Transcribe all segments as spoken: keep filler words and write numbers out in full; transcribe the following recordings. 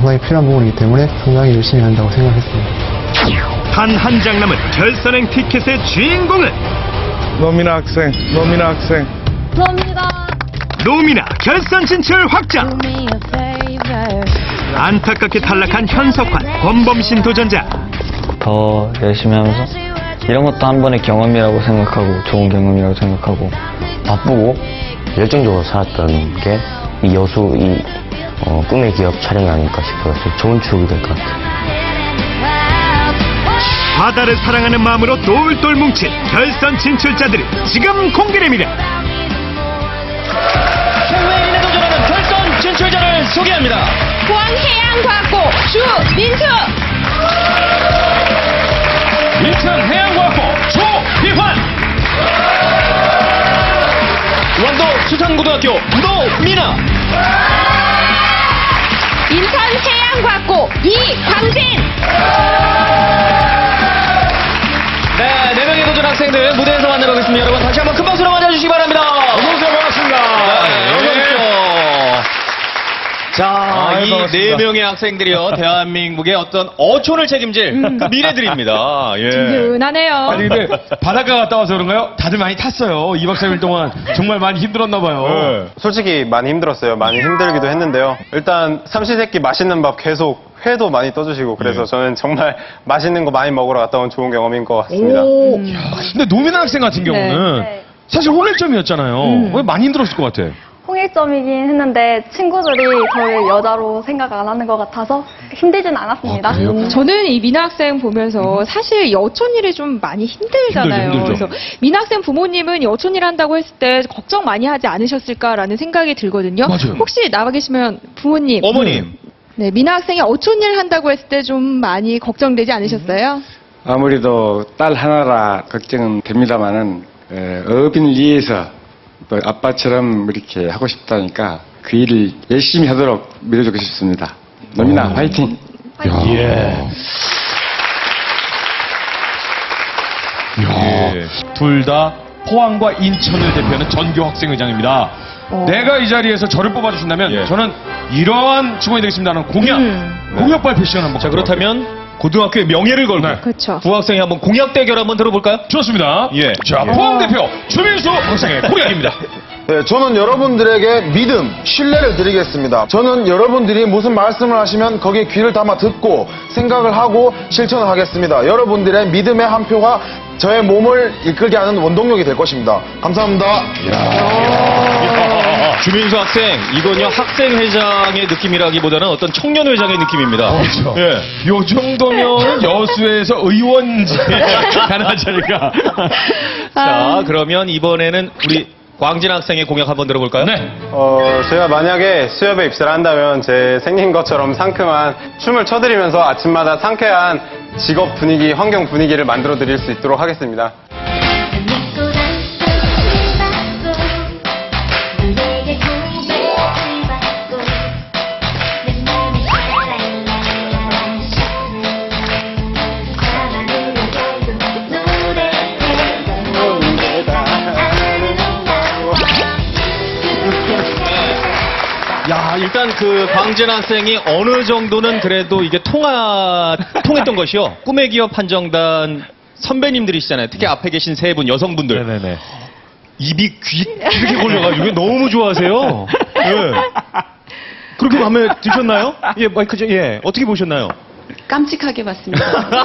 정말 필요한 부분이기 때문에 상당히 열심히 한다고 생각했습니다. 단 한 장 남은 결선행 티켓의 주인공은 노미나 학생, 노미나 학생. 감사합니다. 노미나 결선 진출 확정. 안타깝게 탈락한 현석환, 권범신 도전자. 더 열심히 하면서 이런 것도 한 번의 경험이라고 생각하고 좋은 경험이라고 생각하고 바쁘고 열정적으로 살았던 게 이 여수 이 어, 꿈의 기업 촬영이 아닐까 싶어요. 좋은 추억이 될 것 같아요. 바다를 사랑하는 마음으로 똘똘 뭉친 결선 진출자들이 지금 공개됩니다. 최후의 일에 도전하는 결선 진출자를 소개합니다. 포항해양과학고 주민수, 인천해양과학고 조희환, 원도 수산고등학교 노미나, 인천해양과학고 이광진. 네, 네 명의 도전 학생들 무대에서 만나보겠습니다. 여러분 다시 한번 큰 박수로 맞아주시기 바랍니다. 어서오세요. 반갑습니다. 네, 어서오십시오. 자, 이 네 명의 학생들이요, 대한민국의 어떤 어촌을 책임질 음. 그 미래들입니다. 예. 든든하네요. 아니 근데 바닷가 갔다 와서 그런가요? 다들 많이 탔어요. 이 박 삼 일 동안 정말 많이 힘들었나 봐요. 네. 솔직히 많이 힘들었어요. 많이 힘들기도 했는데요. 일단 삼시세끼 맛있는 밥 계속 회도 많이 떠주시고 그래서 네. 저는 정말 맛있는 거 많이 먹으러 갔다 온 좋은 경험인 것 같습니다. 오, 음. 근데 노미나 학생 같은 경우는 네. 사실 홍일점이었잖아요. 음. 왜 많이 힘들었을 것 같아? 홍일점이긴 했는데 친구들이 저를 여자로 생각 안 하는 것 같아서 힘들진 않았습니다. 아, 그래요? 저는 이 미나 학생 보면서 사실 여촌일이 좀 많이 힘들잖아요. 힘들죠, 힘들죠. 그래서 미나 학생 부모님은 여촌일 한다고 했을 때 걱정 많이 하지 않으셨을까라는 생각이 들거든요. 맞아요. 혹시 나와 계시면 부모님, 어머님. 네, 미나 학생이 어촌일 한다고 했을 때 좀 많이 걱정되지 않으셨어요? 아무래도 딸 하나라 걱정은 됩니다만은 에, 어빈을 위해서 또 아빠처럼 이렇게 하고 싶다니까 그 일을 열심히 하도록 밀어주고 싶습니다. 노미나 화이팅! 야. 예. 예. 둘 다 포항과 인천을 대표하는 전교 학생회장입니다. 어. 내가 이 자리에서 저를 뽑아주신다면 예. 저는 이러한 직원이 되겠습니다는 공약, 음. 공약 발표 시간 한번 자, 그렇다면 고등학교의 명예를 걸고 네. 그렇죠. 부학생이 한번 공약 대결 한번 들어볼까요? 좋습니다. 예. 자, 포항 대표 주민수 학생의 공약입니다. 네, 저는 여러분들에게 믿음, 신뢰를 드리겠습니다. 저는 여러분들이 무슨 말씀을 하시면 거기에 귀를 담아 듣고 생각을 하고 실천을 하겠습니다. 여러분들의 믿음의 한 표가 저의 몸을 이끌게 하는 원동력이 될 것입니다. 감사합니다. 주민수 학생, 이건요 학생회장의 느낌이라기보다는 어떤 청년회장의 느낌입니다. 그렇죠. 예. 요 정도면 여수에서 의원직 가능하지 않을까. 자, 그러면 이번에는 우리 광진 학생의 공약 한번 들어볼까요? 네. 어, 제가 만약에 수협에 입사를 한다면 제 생긴 것처럼 상큼한 춤을 춰드리면서 아침마다 상쾌한 직업 분위기, 환경 분위기를 만들어 드릴 수 있도록 하겠습니다. 야, 일단 그 광진 학생이 어느 정도는 그래도 이게 통하, 통했던 것이요. 꿈의 기업 한정단 선배님들이시잖아요. 특히 앞에 계신 세 분 여성분들. 네네네. 입이 귀, 이렇게 걸려가지고 너무 좋아하세요. 예. 그렇게 마음에 드셨나요? 예, 마이크, 좀, 예. 어떻게 보셨나요? 깜찍하게 봤습니다.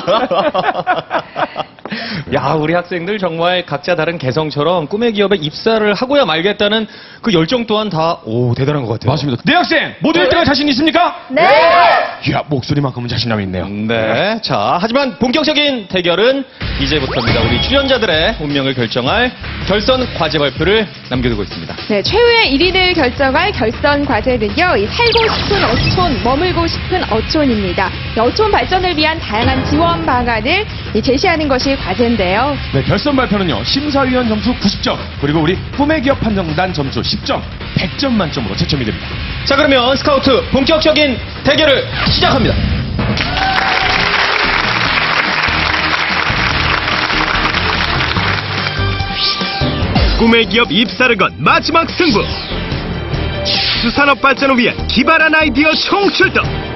야, 우리 학생들 정말 각자 다른 개성처럼 꿈의 기업에 입사를 하고야 말겠다는 그 열정 또한 다, 오, 대단한 것 같아요. 맞습니다. 네 학생 모두 일 등할 자신 있습니까? 네! 이야, 목소리만큼은 자신감이 있네요. 네. 자, 하지만 본격적인 대결은 이제부터입니다. 우리 출연자들의 운명을 결정할 결선 과제 발표를 남겨두고 있습니다. 네, 최후의 일 인을 결정할 결선 과제는요, 이 살고 싶은 어촌, 머물고 싶은 어촌입니다. 어촌 발전을 위한 다양한 지원 방안을 제시하는 것이 과제인데요. 네, 결선 발표는요, 심사위원 점수 구십 점, 그리고 우리 꿈의 기업 판정단 점수 십 점, 백 점 만점으로 채점이 됩니다. 자, 그러면 스카우트 본격적인 대결을 시작합니다. 꿈의 기업 입사를 건 마지막 승부. 수산업 발전을 위한 기발한 아이디어 총출동.